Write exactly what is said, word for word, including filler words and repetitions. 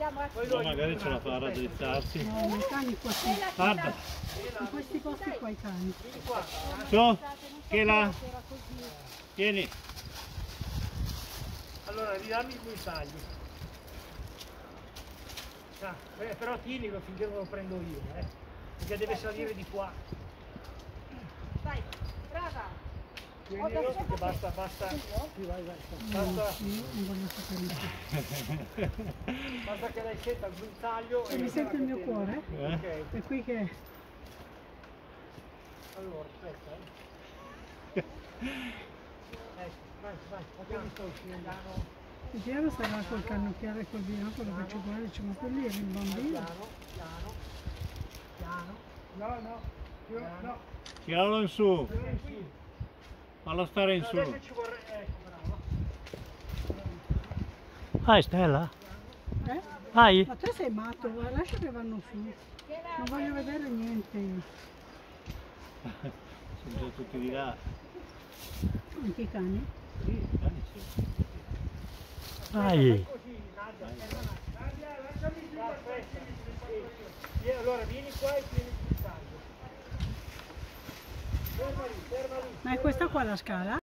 No, magari ce la fa a raddrizzarsi. No, i cani qua sì. Guarda. In questi posti qua i cani. Su, che là? Tieni. Allora, ridammi i tagli. Ah, eh, però tienilo finché non lo prendo io, eh. Perché deve salire di qua. Dai, brava. Tienilo perché basta, basta. Sì, vai, vai. Basta, Io non voglio sapere. basta che lei senta il guinzaglio Se mi sente il mio cuore? Eh? Ok, È qui che... allora aspetta, eh. Ecco, vai, vai, ma mi sto uscendo. Il piano sarà col cannocchiale e col binocolo che ci guarda e dice ma quelli era il bambino. Piano, piano, piano. No, no, io, no. Tiralo in su. Eh, sì. Fallo stare in su. Adesso ci vorrei, ecco, bravo. Vai Stella, Eh? vai. Ma te sei matto, guarda, lascia che vanno su. Non voglio vedere niente io. Sono già tutti di là. Anche i cani? Sì, i cani sì. Vai. Così, Nadia, Nadia, lasciami giù. Aspetta. Sì. Allora vieni qua e tieni il taglio. Ferma lì, ferma lì. Ma è questa qua la scala?